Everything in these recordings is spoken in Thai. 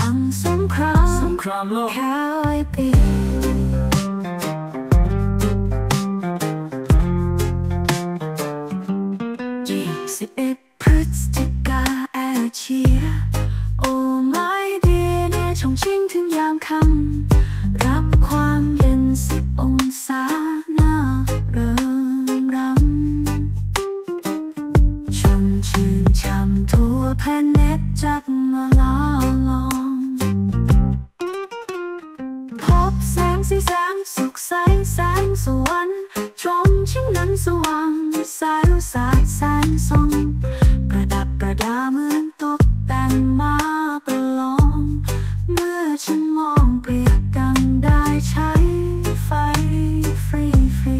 ลังสงครามโลกแค่ปี21 พฤศจิกาแอร์เชียโอ้ไม่ดีในชงชิงถึงยามค่ำรับความเย็น10 องศาหน้าเริงรำชุ่มชื่นช่ำทั่วแผ่นเน็ตจักมาล้อลองพบแสงสีแสงสุขใสแสงสวรรค์ชมชิงนั้นสว่างสายสาดแสงส่องประดับประดาเหมือนตกแต่งมาประลองเมื่อฉันมองเปรียบดังได้ใช้ไฟฟรี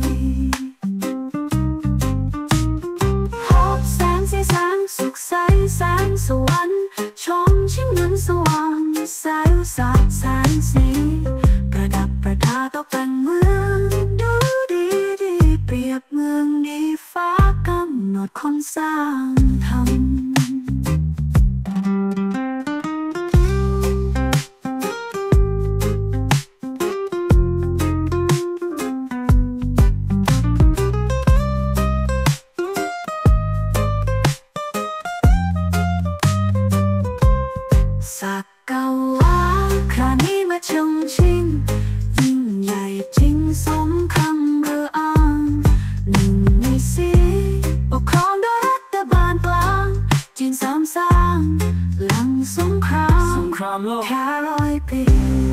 พบแสงสีแสงสุขใสแสงสวรรค์ชมชิงนั้นสว่างสายสาดแสงสีประดับประดาตกแต่งเมืองดูดีเปรียบเมืองดีฟ้ากำหนดคนสร้างทำสักกะว่าครานี้มาชงชิงยิ่งใหญ่จริงสมคำเรืออ้าง1 ใน 4ปกครองโดยรัฐบาลกลางจีนสร้างหลังสงครามโลกแค่100 ปี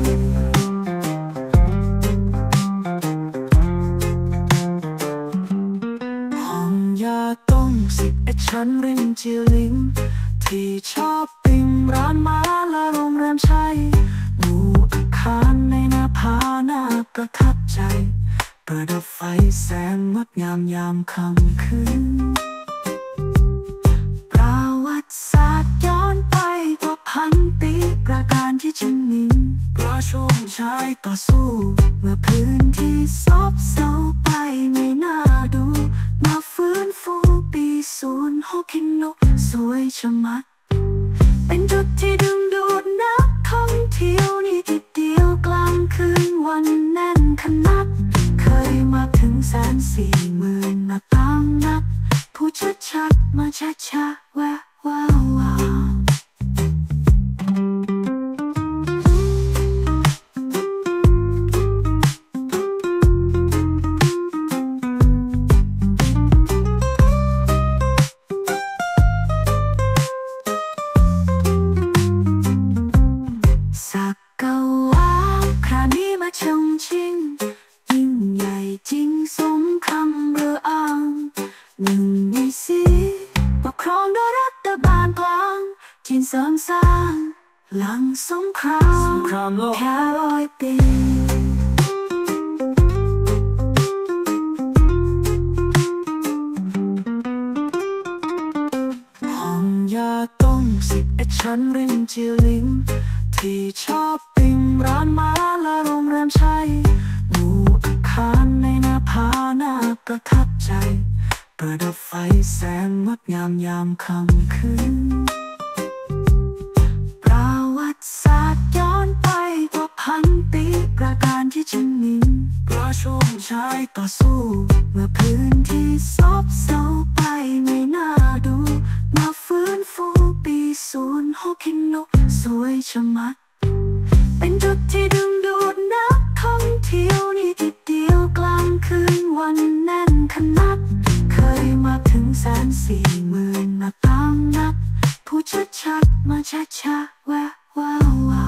ห้องยาต้ง11 ชั้นริมจิลิมที่ชอบปิ้งร้านมาและโรงแรมใช้หมู่อาคารในหน้าผาน่าประทับใจประดับไฟแสงงดงามยามค่ำคืนประวัติศาสตร์ย้อนไปกว่า1,000 ปีประการที่ฉันนินประชวงชายต่อสู้เมื่อพื้นที่ซบเซาไปไม่น่าดูมาฟื้นฟูปี06คินโนสวยชะมัดเป็นจุดที่ดึงดูดนักท่องเที่ยวนี่ทีเดียวกลางคืนวันแน่นขนาดเคยมาถึง140,000หน้าต่างนับผู้ชัดมาช้าแวะว้าวสักกะว่าครานี้มาชงชิงยิ่งใหญ่จริงสมคำเรืออ้าง1 ใน 4ปกครองโดยรัฐบาลกลางจีนสร้างหลังสงครามโลกแค่100 ปีห้องยาต้ง11 ชั้นริมจิลิมที่ชอบปิ้งร้านมาและโรงแรมใช้หมู่อาคารในหน้าผาน่าประทับใจประดับไฟแสงงดงามยามค่ำคืนประวัติศาสตร์ย้อนไปกว่า1,000 ปีประการที่ฉันนินประชวงชายต่อสู้เมื่อพื้นที่ซบเซาไปไม่น่าดูมาฟื้นฟูปี06คินโนสวยชะมัดเป็นจุดที่ดึงดูดนักท่องเที่ยวนี่ทีเดียวกลางคืนวันแน่นขนาดเคยมาถึง140,000หน้าต่างนับผู้ชัดมาช้าแวะว้าว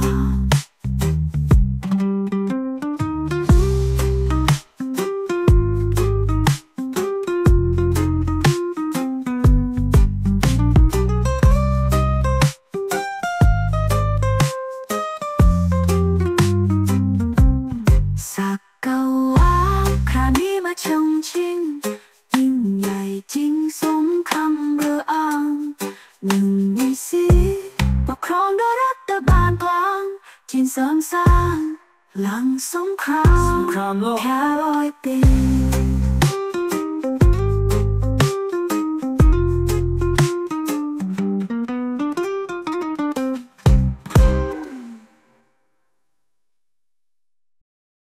สักกะว่าครานี้มาชงชิงยิ่งใหญ่จริงสมคำเรืออ้าง1 ใน 4ปกครองโดยรัฐบาลกลางจีนสร้างหลังสงครามโลกแค่100 ปี